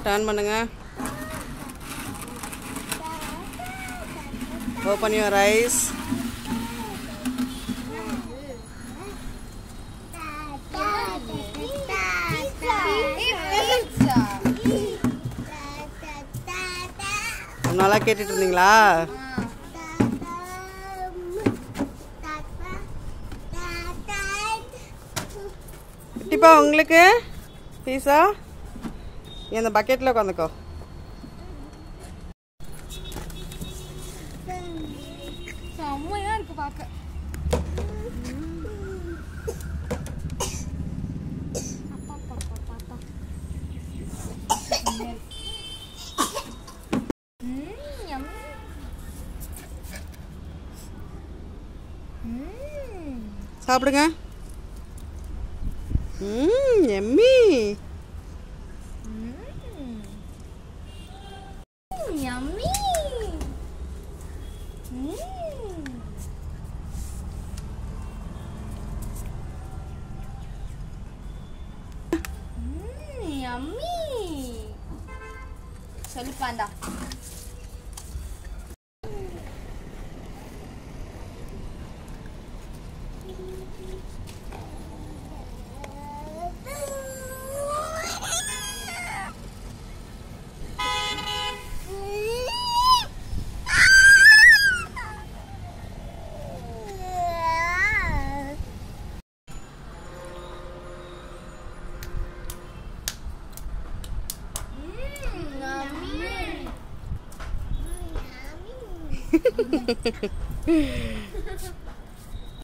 Turn பண்ணுங்க. Open your eyes. நல்லா கேட்டுட்டு இருந்தீங்களா? குட்டிப்பா உங்களுக்கு பீஸா இந்த பக்கெட்டில் உட்காந்துக்கோ. செம்மையா இருக்கு பார்க்க. சாப்பிடுங்க. எம்மி. Yummy. Yummy. சொல்லுப்பாண்டா. Yummy.